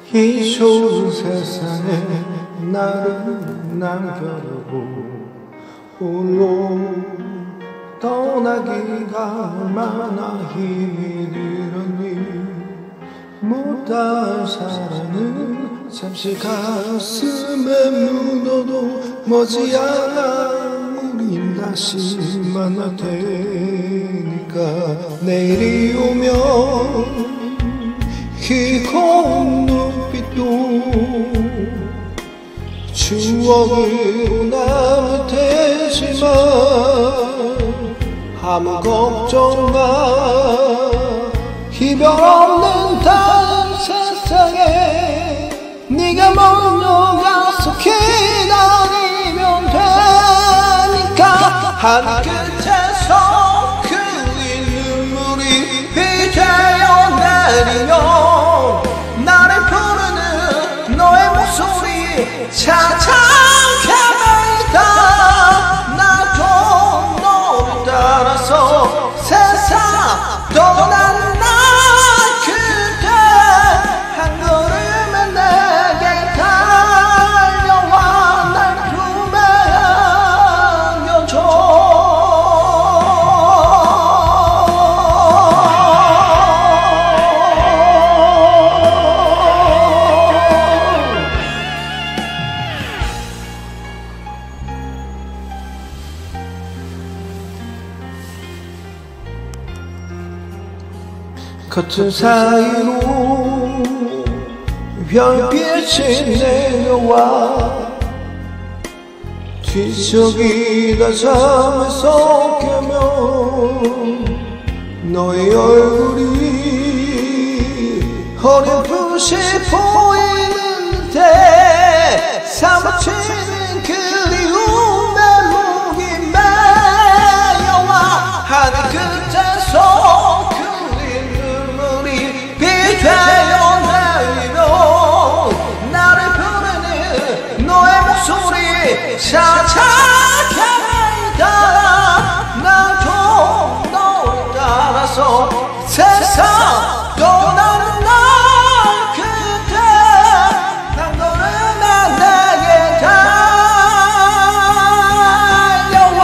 이 좋은 세상에 나를 남겨두고 홀로 떠나기가 얼마나 힘이 들었니. 못할 사랑은 잠시 가슴에 묻어도 머지않아 우린 다시 만날 테니까. 내일이 오면 기꺼운 눈빛도 추억으로 남을 테지만 아무 걱정 마. 이별 없는 다른 세상에 네가 먼저 가서 기다리면 되니까. 하늘 끝에서 그린 눈물이 비 되어 내리며 나를 부르는 너의 목소리 찬찬하게 있다. 나도 너를 따라서 세상 떠난 날 그대 한 걸음에 내게 달려와 날 품에 안겨줘. 커튼 사이로 별빛이 내려와 뒤척이다 잠에 섞이면 너의 얼굴이 어렴풋이 보이는데 사무치는 그리움에 목이 메여와 하늘 끝에서 되어 내리며 나를 부르는 너의 목소리 차차게 따라 나도 너를 따라서 세상 떠나는 날 그대 한 걸음에 내게 달려와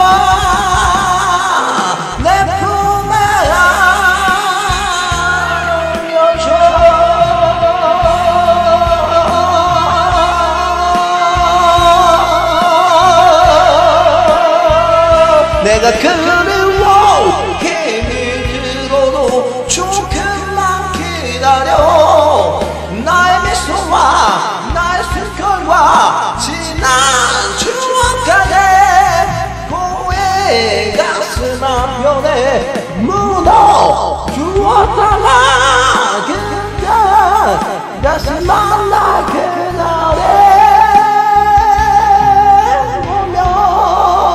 내 품에 내가 그리워 힘이 들어도 조금만 기다려. 나의 미소와 나의 숨결과 지난 추억까지 후회 가슴 한편에 묻어 주었다가 그대 다시 만나 그날에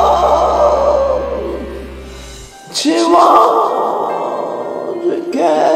지워줄게.